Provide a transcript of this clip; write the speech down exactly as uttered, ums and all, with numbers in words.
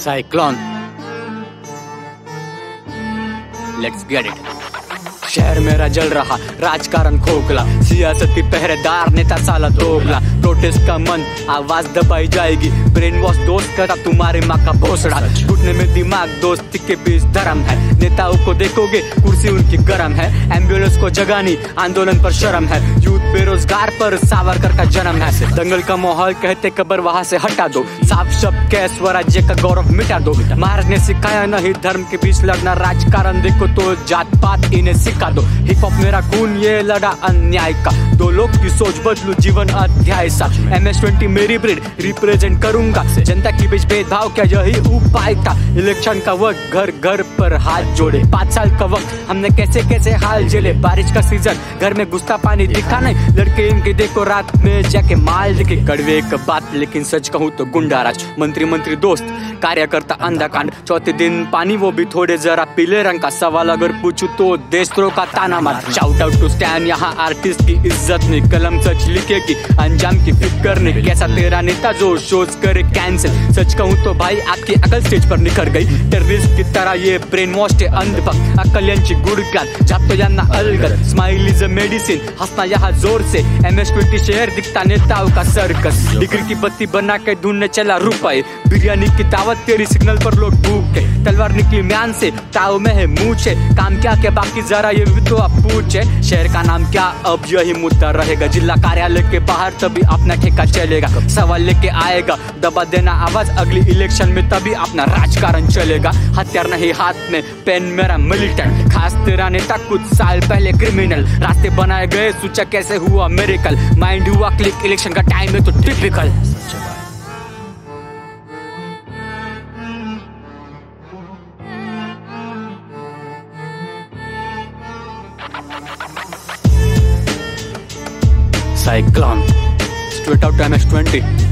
Cyclone, let's get it. शहर मेरा जल रहा, राजकारण खोखला, सियासती पहरेदार, नेता साला दोगला। प्रोटेस्ट का मन, आवाज दबाई जाएगी, ब्रेन वॉश दोस्त करा तुम्हारे माँ का भोसड़ा। घुटने में दिमाग, दोस्ती के बीच धर्म है। नेताओं को देखोगे, कुर्सी उनकी गरम है। एम्बुलेंस को जगानी, आंदोलन पर शर्म है। यूथ बेरोजगार पर सावरकर का जन्म है। दंगल का माहौल कहते कबर वहां से हटा दो। साफ शब्द के स्वराज्य का गौरव मिटा दो। महाराज ने सिखाया नहीं धर्म के बीच लड़ना, राजकारण देखो तो जात पात इन्हें सिखा दो। हिप हॉप मेरा खून, ये लड़ा अन्याय का। दो लोग की सोच बदलू, जीवन अध्याय सा। एम एस ट्वेंटी मेरी ब्रीड, रिप्रेजेंट करूंगा। जनता के बीच भेदभाव क्या यही उपाय था। इलेक्शन का वक्त, घर घर पर हाथ जोड़े। पाँच साल का वक्त हमने कैसे कैसे हाल झेले। बारिश का सीजन, घर में घुसता पानी दिखा नहीं। लड़के इनके देखो रात में जाके माल दिखे। कड़वे एक बात लेकिन सच कहूँ तो गुंडाराज। मंत्री मंत्री दोस्त, कार्यकर्ता अंधाकांड। चौथे दिन पानी, वो भी थोड़े जरा पीले रंग का। सवाल अगर पूछूं तो देशद्रोह का ताना मार। शाउट आउट टू स्टैन, यहाँ आर्टिस्ट की इज्जत नहीं। कलम सच लिखेगी, अंजाम की फिक्र नहीं। कैसा तेरा नेता जो शोज करे कैंसिल। सच कहूँ तो भाई आपकी अकल स्टेज पर निखर गई। टेररिस्ट की तरह ये ब्रेन वॉश है अंधभक्त। अकल यांची गुडघात, जातो यांना अलगत। स्माइल इज अ मेडिसिन, हंसना यहाँ जोर से। एम एस ट्वेंटी शहर दिखता नेताओं का सर्कस। डिग्री की बत्ती बना के ढूंढने चला रुपए। बिरयानी की दावत तेरी सिग्नल पर लोग भूखे। तलवार निकली म्यान से, ताव में है मूछे। काम क्या क्या बाकी जरा ये भी तो आप पूछे। शहर का नाम क्या, अब यही मुद्दा रहेगा। जिला कार्यालय के बाहर तभी अपना ठेका चलेगा। सवाल लेके आएगा, दबा देना आवाज। अगली इलेक्शन में तभी अपना राजकारण चलेगा। हथियार नहीं हाथ में, पेन मेरा मिलिटेंट। खास तेरा नेता कुछ साल पहले क्रिमिनल। रास्ते बनाए गए, सोचा कैसे हुआ मेरेकल। माइंड हुआ क्लिक, इलेक्शन का टाइम है तो typical. Cyclone, straight out M S twenty.